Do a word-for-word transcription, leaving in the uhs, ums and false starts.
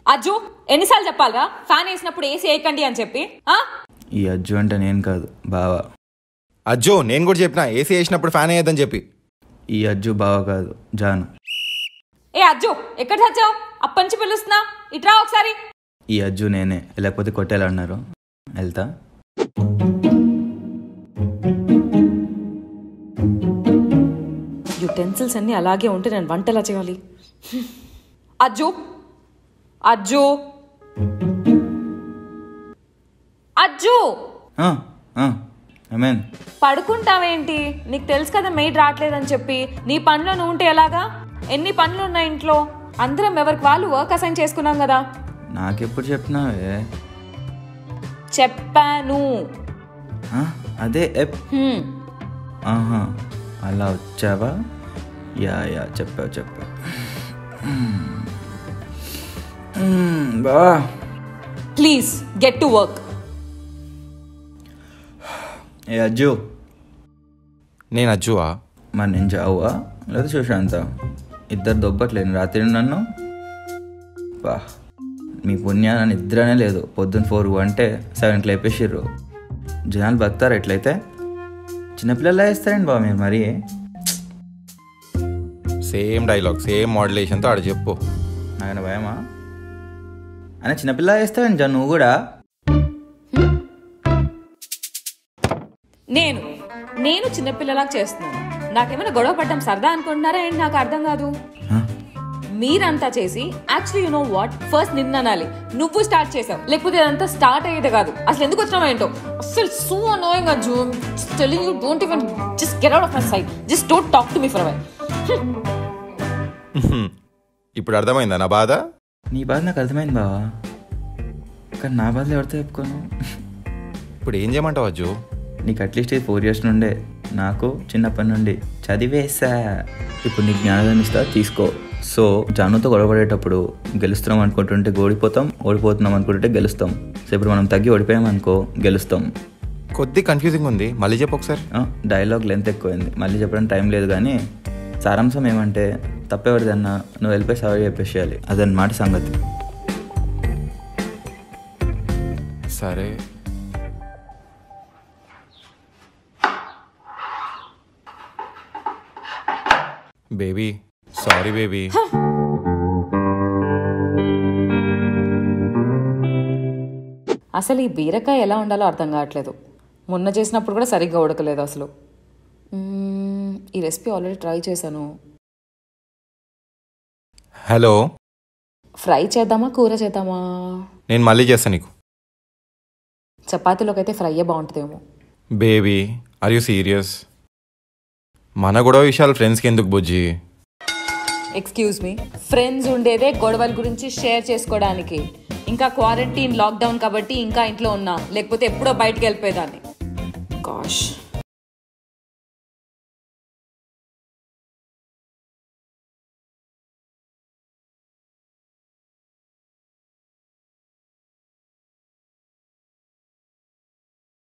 అజ్జు ఎన్నిసార్లు చెప్పాలరా ఫ్యాన్ వేసినప్పుడు ఏసీ వేయకండి అని చెప్పి? ఈ అజ్జు అంటే నేను కాదు బావా. అజ్జు నేను కూడా చెప్పిన ఏసీ వేసినప్పుడు ఫ్యాన్ వేయద్దని చెప్పి. ఈ అజ్జు బావ కాదు జాను. ఏ అజ్జు ఎక్కడ చచ్చావు? అప్పటి నుంచి పిలుస్తున్నా, ఇట్రా ఒకసారి. ఈ అజ్జు నేనే, లేకపోతే కొట్టేయాలన్నారు. వెళ్తా. యుటెన్సిల్స్ అన్నీ అలాగే ఉంటే నేను వంట ఎలా చేయాలి? అజ్జు అజ్జు అజ్జు పడుకుంటావేంటి? నీకు తెలుసు కదా మెయిడ్ రావట్లేదని చెప్పి. నీ పనిలో నువ్వు ఉంటే ఎలాగా? ఎన్ని పనులు ఉన్నాయి ఇంట్లో? అందరం ఎవరికి వాళ్ళు వర్క్ అసైన్ చేసుకున్నాం కదా. నాకెప్పుడు చెప్పినావే? చెప్పాను. అదే ఆహా అలా వచ్చావా? యా యా చెప్పావు చెప్పావు. బా ప్లీజ్ గెట్ టు వర్క్. ఏ అజ్జు. నేను అజ్జువా? మరి నేను జావువా లేదా సుశాంత? ఇద్దరు దొబ్బట్లేను రాత్రి నన్ను. బా మీ పుణ్యాన నిద్రనే లేదు. పొద్దున్న ఫోర్ అంటే సెవెన్కి లేపేసిర్రు. జనాలు బతారు ఎట్లయితే. చిన్నపిల్లలా వేస్తారండి బాబు మీరు మరి. సేమ్ డైలాగ్ సేమ్ మోడ్యులేషన్తో ఆడ చెప్పు. నాకన్నా భయమా? అని చిన్నపిల్ల వేస్తావండి జా నువ్వు కూడా. నేను నేను చిన్నపిల్లలాగా చేస్తున్నాను. నాకేమైనా గొడవ పడ్డం సరదా అనుకుంటున్నారా ఏంటి? నాకు అర్థం కాదు. మీరంతా చేసి actually you know what, first నిన్న అనాలి. నువ్వు స్టార్ట్ చేసావు, లేకపోతే ఇదంతా స్టార్ట్ అయ్యేది కాదు. అసలు ఎందుకు వచ్చినావు ఏంటో. అసలు so annoying Ajju. Telling you don't even just get out of my sight. Just don't talk to me for a while. ఇప్పుడు అర్థమైందా నా బాధ? నీ బాధ నాకు అర్థమైంది బావా, కానీ నా బాధలు ఎవరితో చెప్పుకోను. ఇప్పుడు ఏం చేయమంటావు అజ్జు? నీకు అట్లీస్ట్ ఇది ఫోర్ ఇయర్స్ నుండే, నాకు చిన్నప్పటి నుండి చదివేసా. ఇప్పుడు నీకు జ్ఞానోదయం ఇస్తా, తీసుకో. సో జానుతో గొడవపడేటప్పుడు గెలుస్తున్నాం అనుకుంటుంటే ఓడిపోతాం, ఓడిపోతున్నాం అనుకుంటుంటే గెలుస్తాం. సో ఇప్పుడు మనం తగ్గి ఓడిపోయాం అనుకో గెలుస్తాం. కొద్ది కన్ఫ్యూజింగ్ ఉంది, మళ్ళీ చెప్పు ఒకసారి. డైలాగ్ లెంత్ ఎక్కువైంది, మళ్ళీ చెప్పడానికి టైం లేదు. కానీ సారాంశం ఏమంటే తప్పెవరిదన్నా నువ్వు వెళ్ళిపోయి సారీ చెప్పేసేయాలి. అదన్నమాట సంగతి. సరే బేబీ, సారీ బేబీ. అసలు ఈ బీరకాయ ఎలా ఉండాలో అర్థం కావట్లేదు. మొన్న చేసినప్పుడు కూడా సరిగ్గా ఉడకలేదు అసలు. ఈ రెసిపీ ఆల్రెడీ ట్రై చేశాను. హలో, ఫ్రై చేద్దామా కూర చేద్దామా? నేను మళ్ళీ చేస్తాను నీకు. చపాతీలోకి అయితే ఫ్రైయే బాగుంటుందేమో. Baby are you serious? మన గొడవ విషయాలు ఫ్రెండ్స్కి ఎందుకు బుజ్జి? ఎక్స్క్యూజ్ మీ, ఫ్రెండ్స్ ఉండేదే గొడవల గురించి షేర్ చేసుకోవడానికి. ఇంకా క్వారంటైన్ లాక్డౌన్ కాబట్టి ఇంకా ఇంట్లో ఉన్నా, లేకపోతే ఎప్పుడో బయటకు వెళ్ళిపోయేదాన్ని. గాష్.